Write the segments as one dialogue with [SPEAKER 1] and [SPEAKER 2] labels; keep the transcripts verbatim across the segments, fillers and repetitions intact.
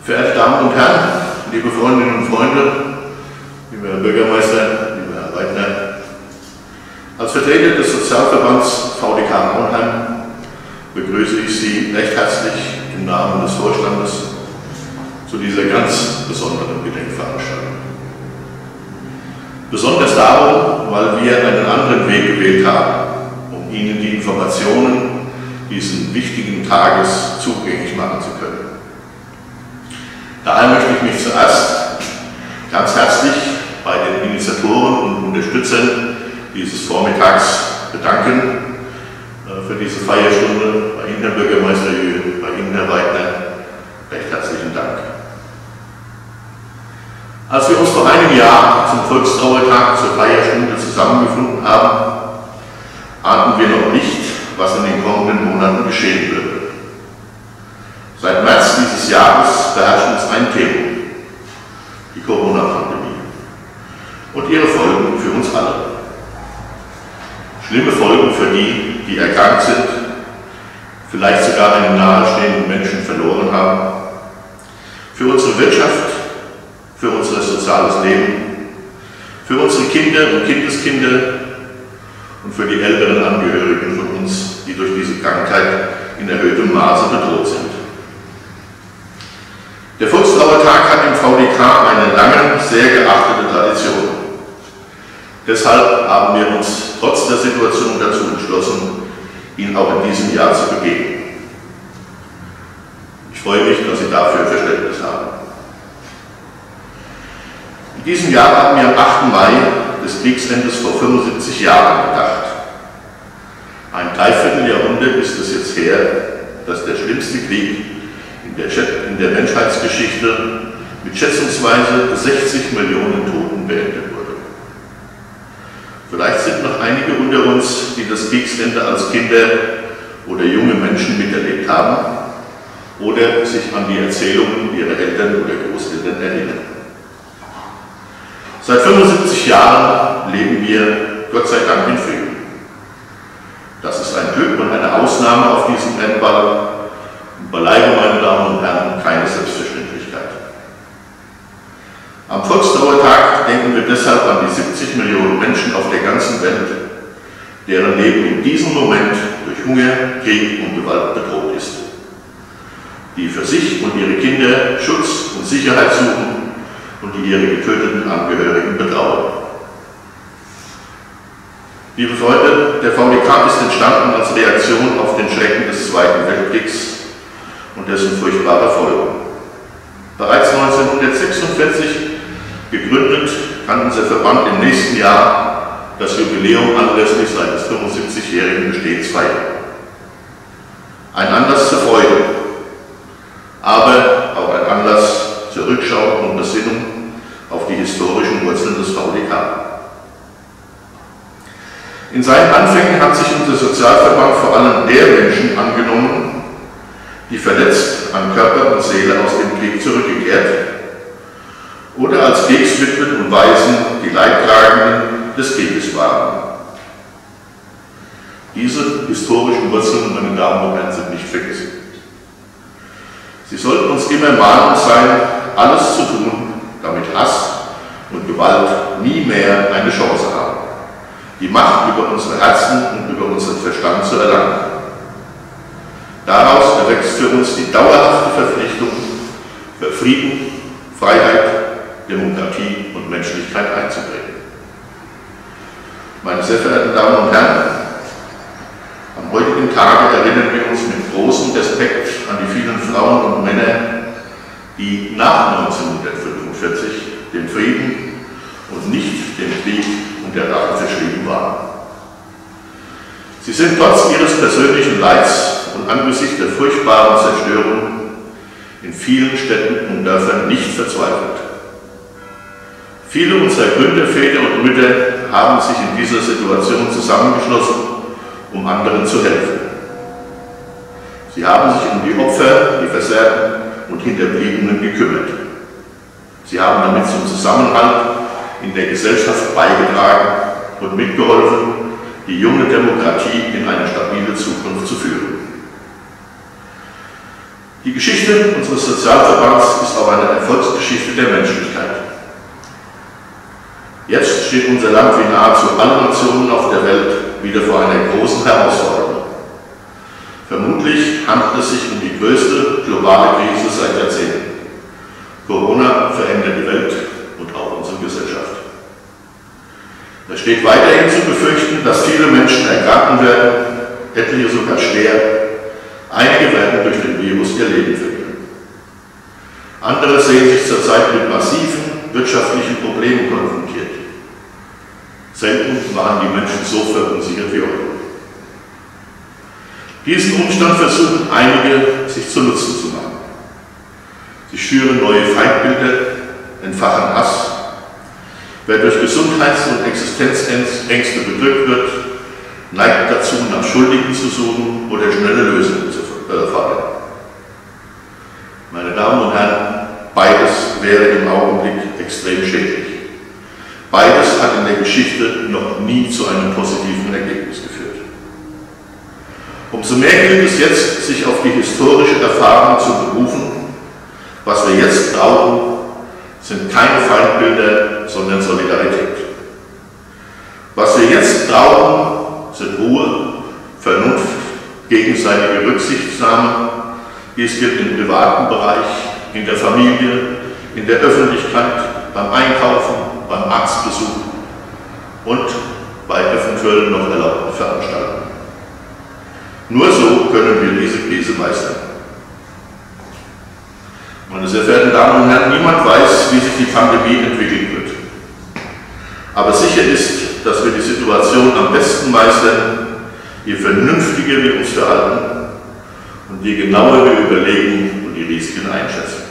[SPEAKER 1] Verehrte Damen und Herren, liebe Freundinnen und Freunde, lieber Herr Bürgermeister, lieber Herr Leitner, als Vertreter des Sozialverbands V D K Nauenheim begrüße ich Sie recht herzlich im Namen des Vorstandes zu dieser ganz besonderen Gedenkveranstaltung. Besonders darum, weil wir einen anderen Weg gewählt haben, um Ihnen die Informationen diesen wichtigen Tages zugänglich machen zu können. Daher möchte ich mich zuerst ganz herzlich bei den Initiatoren und Unterstützern dieses Vormittags bedanken äh, für diese Feierstunde. Bei Ihnen, Herr Bürgermeister Jühl, bei Ihnen, Herr Leitner, recht herzlichen Dank. Als wir uns vor einem Jahr zum Volkstrauertag zur Feierstunde zusammengefunden haben, ahnten wir noch nicht, was in den kommenden Monaten geschehen würde. Seit März dieses Jahres beherrscht uns ein Thema, die Corona-Pandemie und ihre Folgen für uns alle. Schlimme Folgen für die, die erkrankt sind, vielleicht sogar einen nahestehenden Menschen verloren haben, für unsere Wirtschaft, für unser soziales Leben, für unsere Kinder und Kindeskinder und für die älteren Angehörigen von uns, die durch diese Krankheit in erhöhtem Maße bedroht sind. Der Volkstrauertag hat im V D K eine lange, sehr geachtete Tradition. Deshalb haben wir uns trotz der Situation dazu entschlossen, ihn auch in diesem Jahr zu begehen. Ich freue mich, dass Sie dafür Verständnis haben. In diesem Jahr haben wir am achten Mai des Kriegsendes vor fünfundsiebzig Jahren gedacht. Ein Dreivierteljahrhundert ist es jetzt her, dass der schlimmste Krieg in der, in der Menschheitsgeschichte mit schätzungsweise sechzig Millionen Toten beendet wurde. Vielleicht sind noch einige unter uns, die das Kriegsende als Kinder oder junge Menschen miterlebt haben oder sich an die Erzählungen ihrer Eltern oder Großeltern erinnern. Seit fünfundsiebzig Jahren leben wir, Gott sei Dank, in Frieden. Das ist ein Glück und eine Ausnahme auf diesem Rennball. Und beileibe, meine Damen und Herren, keine Selbstverständlichkeit. Am Volkstrauertag denken wir deshalb an die siebzig Millionen Menschen auf der ganzen Welt, deren Leben in diesem Moment durch Hunger, Krieg und Gewalt bedroht ist, die für sich und ihre Kinder Schutz und Sicherheit suchen und die ihre getöteten Angehörigen betrauern. Liebe Freunde, der V D K ist entstanden als Reaktion auf den Schrecken des Zweiten Weltkriegs und dessen furchtbare Folgen. Bereits neunzehnhundertsechsundvierzig gegründet, kann unser Verband im nächsten Jahr das Jubiläum anlässlich seines fünfundsiebzigjährigen Bestehens feiern. Ein Anlass zur Freude, aber auch ein Anlass zur Rückschau und Besinnung auf die historischen Wurzeln des V D K. In seinen Anfängen hat sich unser Sozialverband vor allem der Menschen angenommen, die verletzt an Körper und Seele aus dem Krieg zurückgekehrt oder als Kriegswitwen und Waisen die Leidtragenden des Krieges waren. Diese historischen Wurzeln, meine Damen und Herren, sind nicht vergessen. Sie sollten uns immer mahnend sein, alles zu tun, damit Hass und Gewalt nie mehr eine Chance haben, die Macht über unsere Herzen und über unseren Verstand zu erlangen. Daraus erwächst für uns die dauerhafte Verpflichtung, für Frieden, Freiheit, Demokratie und Menschlichkeit einzutreten. Meine sehr verehrten Damen und Herren, am heutigen Tage erinnern wir uns mit großem Respekt an die vielen Frauen und Männer, die nach neunzehnhundertfünfundvierzig dem Frieden und nicht dem Krieg und der Rache verschrieben waren. Sie sind trotz ihres persönlichen Leids und angesichts der furchtbaren Zerstörung in vielen Städten und Dörfern nicht verzweifelt. Viele unserer Gründerväter und Mütter haben sich in dieser Situation zusammengeschlossen, um anderen zu helfen. Sie haben sich um die Opfer, die Versehrten und Hinterbliebenen gekümmert. Sie haben damit zum Zusammenhalt in der Gesellschaft beigetragen und mitgeholfen, die junge Demokratie in eine stabile Zukunft zu führen. Die Geschichte unseres Sozialverbands ist auch eine Erfolgsgeschichte der Menschlichkeit. Jetzt steht unser Land wie nahezu alle Nationen auf der Welt wieder vor einer großen Herausforderung. Vermutlich handelt es sich um die größte globale Krise seit Jahrzehnten. Corona verändert die Welt und auch unsere Gesellschaft. Es steht weiterhin zu befürchten, dass viele Menschen erkranken werden, etliche sogar schwer. Einige werden durch den Virus ihr Leben verlieren. Andere sehen sich zurzeit mit massiven wirtschaftlichen Problemen konfrontiert. Selten waren die Menschen so verunsichert wie heute. Diesen Umstand versuchen einige, sich zu Nutzen zu machen. Sie schüren neue Feindbilder, entfachen Hass. Wer durch Gesundheits- und Existenzängste bedrückt wird, neigt dazu, nach Schuldigen zu suchen oder schnelle Lösungen zu fordern. Meine Damen und Herren, beides wäre im Augenblick extrem schädlich. Beides hat in der Geschichte noch nie zu einem positiven Ergebnis geführt. Umso mehr gilt es jetzt, sich auf die historische Erfahrung zu berufen. Was wir jetzt brauchen, sind keine Feindbilder, sondern Solidarität. Was wir jetzt brauchen, sind Ruhe, Vernunft, gegenseitige Rücksichtnahme. Dies gilt im privaten Bereich, in der Familie, in der Öffentlichkeit, beim Einkaufen, beim Arztbesuch und bei eventuell noch erlaubten Veranstaltungen. Nur so können wir diese Krise meistern. Meine sehr verehrten Damen und Herren, niemand weiß, wie sich die Pandemie entwickeln wird. Aber sicher ist, dass wir die Situation am besten meistern, je vernünftiger wir uns verhalten und je genauer wir überlegen und die Risiken einschätzen.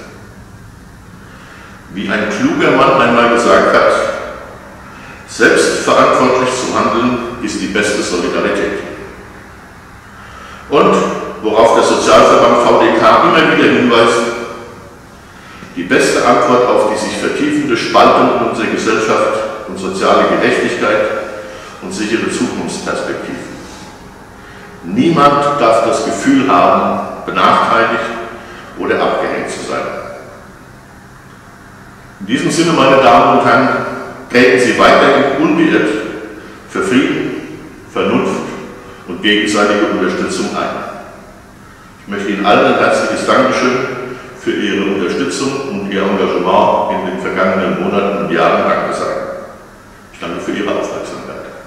[SPEAKER 1] Wie ein kluger Mann einmal gesagt hat, selbstverantwortlich zu handeln ist die beste Solidarität. Und, worauf der Sozialverband V D K immer wieder hinweist, die beste Antwort auf die sich vertiefende Spaltung unserer Gesellschaft und soziale Gerechtigkeit und sichere Zukunftsperspektiven. Niemand darf das Gefühl haben, benachteiligt oder abgehängt zu sein. In diesem Sinne, meine Damen und Herren, treten Sie weiterhin unbeirrt für Frieden, Vernunft und gegenseitige Unterstützung ein. Ich möchte Ihnen allen ein herzliches Dankeschön für Ihre Unterstützung und Ihr Engagement in den vergangenen Monaten und Jahren Danke sagen. Ich danke für Ihre Aufmerksamkeit.